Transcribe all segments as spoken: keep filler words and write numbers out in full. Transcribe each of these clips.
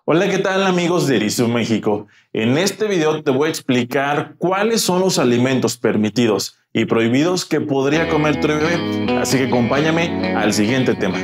Hola, ¿qué tal amigos de Erizo México? En este video te voy a explicar cuáles son los alimentos permitidos y prohibidos que podría comer tu bebé, así que acompáñame al siguiente tema.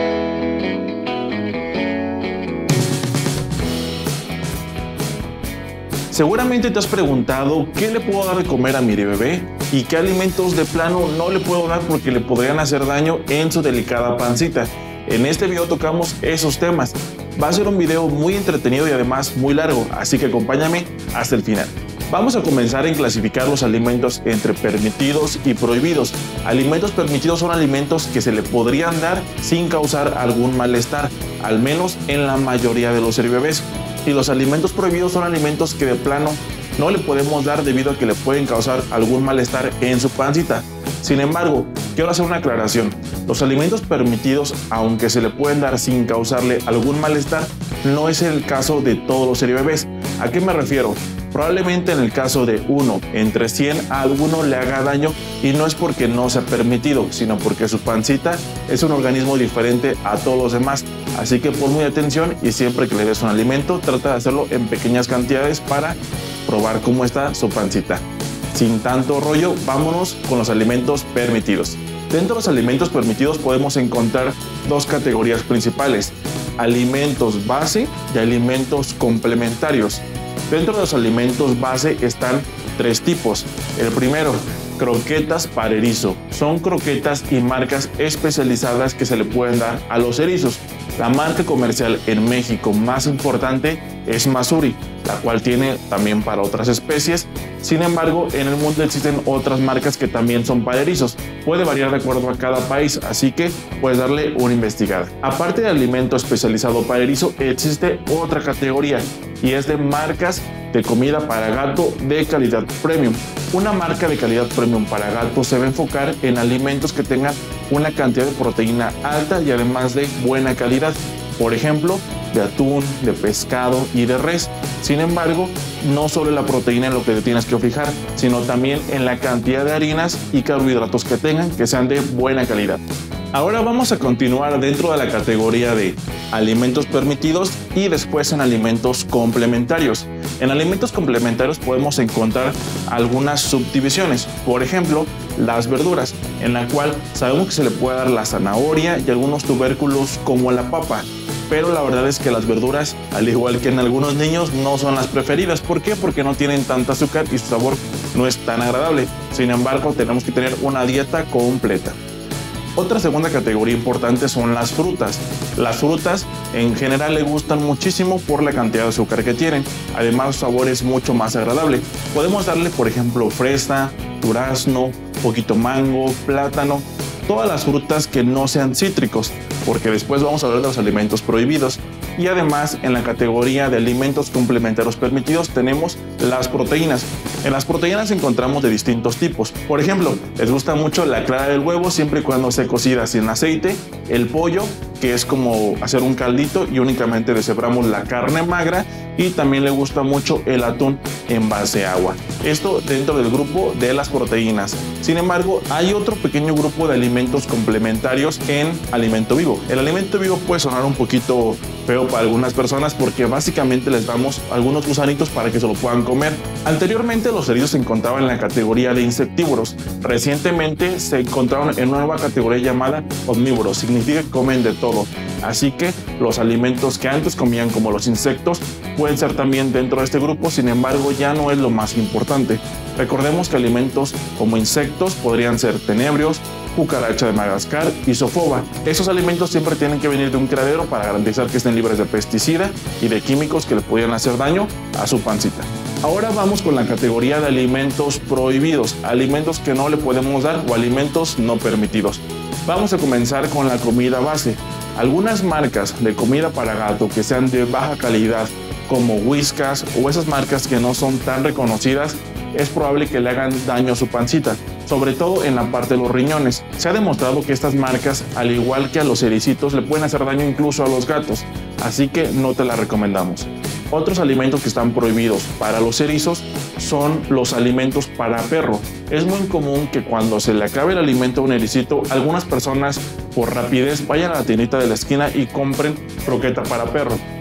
Seguramente te has preguntado qué le puedo dar de comer a mi bebé y qué alimentos de plano no le puedo dar porque le podrían hacer daño en su delicada pancita. En este video tocamos esos temas. Va a ser un video muy entretenido y además muy largo, así que acompáñame hasta el final. Vamos a comenzar en clasificar los alimentos entre permitidos y prohibidos. Alimentos permitidos son alimentos que se le podrían dar sin causar algún malestar, al menos en la mayoría de los bebés. Y los alimentos prohibidos son alimentos que de plano no le podemos dar debido a que le pueden causar algún malestar en su pancita. Sin embargo, quiero hacer una aclaración. Los alimentos permitidos, aunque se le pueden dar sin causarle algún malestar, no es el caso de todos los bebés. ¿A qué me refiero? Probablemente en el caso de uno entre cien a alguno le haga daño y no es porque no sea permitido, sino porque su pancita es un organismo diferente a todos los demás. Así que pon muy atención y siempre que le des un alimento, trata de hacerlo en pequeñas cantidades para probar cómo está su pancita. Sin tanto rollo, vámonos con los alimentos permitidos. Dentro de los alimentos permitidos podemos encontrar dos categorías principales: alimentos base y alimentos complementarios. Dentro de los alimentos base están tres tipos. El primero, croquetas para erizo. Son croquetas y marcas especializadas que se le pueden dar a los erizos. La marca comercial en México más importante es Mazuri, la cual tiene también para otras especies. Sin embargo, en el mundo existen otras marcas que también son para erizos. Puede variar de acuerdo a cada país, así que puedes darle una investigada. Aparte de alimento especializado para erizo, existe otra categoría y es de marcas de comida para gato de calidad premium. Una marca de calidad premium para gato se va a enfocar en alimentos que tengan una cantidad de proteína alta y además de buena calidad. Por ejemplo, de atún, de pescado y de res. Sin embargo, no solo la proteína en lo que te tienes que fijar, sino también en la cantidad de harinas y carbohidratos que tengan, que sean de buena calidad. Ahora vamos a continuar dentro de la categoría de alimentos permitidos y después en alimentos complementarios. En alimentos complementarios podemos encontrar algunas subdivisiones. Por ejemplo, las verduras, en la cual sabemos que se le puede dar la zanahoria y algunos tubérculos como la papa. Pero la verdad es que las verduras, al igual que en algunos niños, no son las preferidas. ¿Por qué? Porque no tienen tanta azúcar y su sabor no es tan agradable. Sin embargo, tenemos que tener una dieta completa. Otra segunda categoría importante son las frutas. Las frutas en general le gustan muchísimo por la cantidad de azúcar que tienen. Además, su sabor es mucho más agradable. Podemos darle, por ejemplo, fresa, durazno, poquito mango, plátano, todas las frutas que no sean cítricos, porque después vamos a hablar de los alimentos prohibidos. Y además, en la categoría de alimentos complementarios permitidos tenemos las proteínas. En las proteínas encontramos de distintos tipos. Por ejemplo, les gusta mucho la clara del huevo siempre y cuando sea cocida sin aceite, el pollo, que es como hacer un caldito y únicamente deshebramos la carne magra, y también le gusta mucho el atún en base a agua. Esto dentro del grupo de las proteínas. Sin embargo, hay otro pequeño grupo de alimentos complementarios en alimento vivo. El alimento vivo puede sonar un poquito feo para algunas personas porque básicamente les damos algunos gusanitos para que se lo puedan comer. Anteriormente los erizos se encontraban en la categoría de insectívoros. Recientemente se encontraron en una nueva categoría llamada omnívoros. Significa que comen de todo. Así que los alimentos que antes comían, como los insectos, pueden ser también dentro de este grupo. Sin embargo, ya no es lo más importante. Recordemos que alimentos como insectos podrían ser tenebrios, cucaracha de Madagascar y sofoba. Esos alimentos siempre tienen que venir de un criadero para garantizar que estén libres de pesticida y de químicos que le podrían hacer daño a su pancita. Ahora vamos con la categoría de alimentos prohibidos, alimentos que no le podemos dar o alimentos no permitidos. Vamos a comenzar con la comida base. Algunas marcas de comida para gato que sean de baja calidad, como Whiskas o esas marcas que no son tan reconocidas, es probable que le hagan daño a su pancita, sobre todo en la parte de los riñones. Se ha demostrado que estas marcas, al igual que a los ericitos, le pueden hacer daño incluso a los gatos, así que no te las recomendamos. Otros alimentos que están prohibidos para los erizos son los alimentos para perro. Es muy común que cuando se le acabe el alimento a un ericito, algunas personas por rapidez vayan a la tiendita de la esquina y compren croqueta para perro.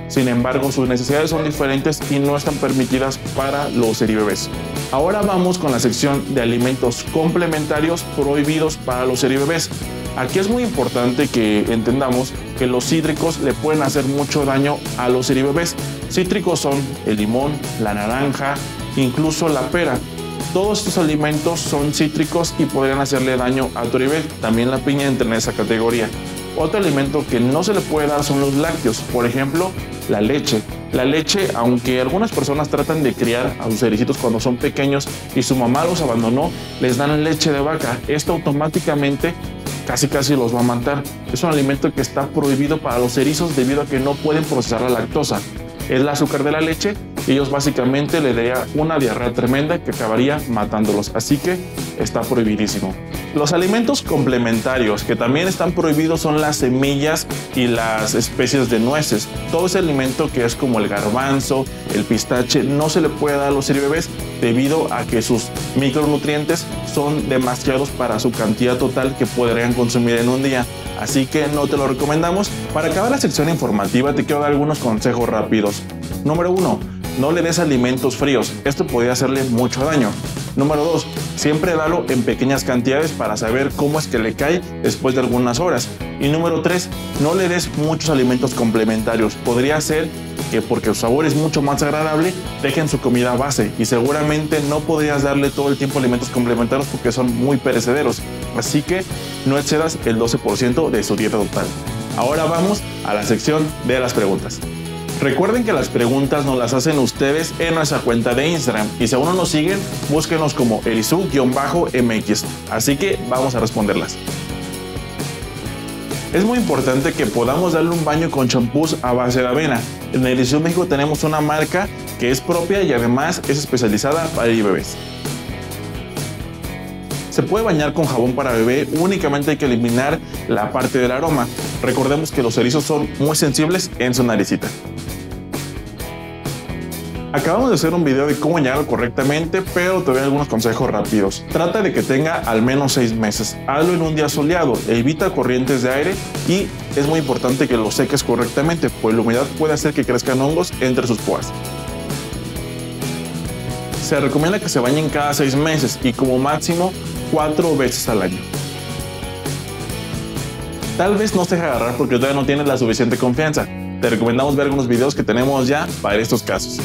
Sin embargo, sus necesidades son diferentes y no están permitidas para los seribebés. Ahora vamos con la sección de alimentos complementarios prohibidos para los seribebés. Aquí es muy importante que entendamos que los cítricos le pueden hacer mucho daño a los seribebés. Cítricos son el limón, la naranja, incluso la pera. Todos estos alimentos son cítricos y podrían hacerle daño a tu bebé. También la piña entra en esa categoría. Otro alimento que no se le puede dar son los lácteos, por ejemplo, la leche. La leche, aunque algunas personas tratan de criar a sus ericitos cuando son pequeños y su mamá los abandonó, les dan leche de vaca. Esto automáticamente casi casi los va a matar. Es un alimento que está prohibido para los erizos debido a que no pueden procesar la lactosa. Es el azúcar de la leche y ellos básicamente le daría una diarrea tremenda que acabaría matándolos. Así que está prohibidísimo. Los alimentos complementarios que también están prohibidos son las semillas y las especies de nueces. Todo ese alimento que es como el garbanzo, el pistache, no se le puede dar a los seribebés debido a que sus micronutrientes son demasiados para su cantidad total que podrían consumir en un día. Así que no te lo recomendamos. Para acabar la sección informativa te quiero dar algunos consejos rápidos. Número uno, no le des alimentos fríos. Esto podría hacerle mucho daño. Número dos, siempre dalo en pequeñas cantidades para saber cómo es que le cae después de algunas horas. Y número tres, no le des muchos alimentos complementarios. Podría ser que porque su sabor es mucho más agradable, dejen su comida base y seguramente no podrías darle todo el tiempo alimentos complementarios porque son muy perecederos. Así que no excedas el doce por ciento de su dieta total. Ahora vamos a la sección de las preguntas. Recuerden que las preguntas nos las hacen ustedes en nuestra cuenta de Instagram y si aún no nos siguen, búsquenos como erizu-M X. Así que vamos a responderlas. Es muy importante que podamos darle un baño con champús a base de avena. En Erizu México tenemos una marca que es propia y además es especializada para bebés. Se puede bañar con jabón para bebé, únicamente hay que eliminar la parte del aroma. Recordemos que los erizos son muy sensibles en su naricita. Acabamos de hacer un video de cómo bañarlo correctamente, pero te doy algunos consejos rápidos. Trata de que tenga al menos seis meses. Hazlo en un día soleado, evita corrientes de aire y es muy importante que lo seques correctamente, pues la humedad puede hacer que crezcan hongos entre sus púas. Se recomienda que se bañen cada seis meses y como máximo cuatro veces al año. Tal vez no se deje agarrar porque todavía no tienes la suficiente confianza. Te recomendamos ver algunos videos que tenemos ya para estos casos.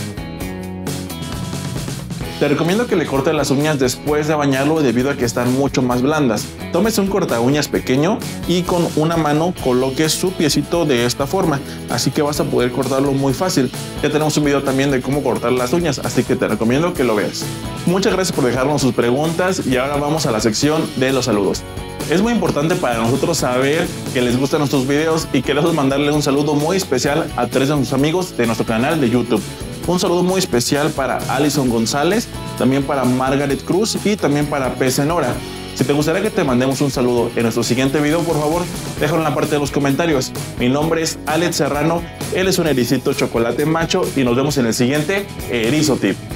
Te recomiendo que le cortes las uñas después de bañarlo debido a que están mucho más blandas. Tómese un corta uñas pequeño y con una mano coloque su piecito de esta forma, así que vas a poder cortarlo muy fácil. Ya tenemos un video también de cómo cortar las uñas, así que te recomiendo que lo veas. Muchas gracias por dejarnos sus preguntas y ahora vamos a la sección de los saludos. Es muy importante para nosotros saber que les gustan nuestros videos y queremos mandarle un saludo muy especial a tres de nuestros amigos de nuestro canal de YouTube. Un saludo muy especial para Alison González, también para Margaret Cruz y también para P. Senora. Si te gustaría que te mandemos un saludo en nuestro siguiente video, por favor, déjalo en la parte de los comentarios. Mi nombre es Alex Serrano, él es un ericito chocolate macho y nos vemos en el siguiente Erizo Tip.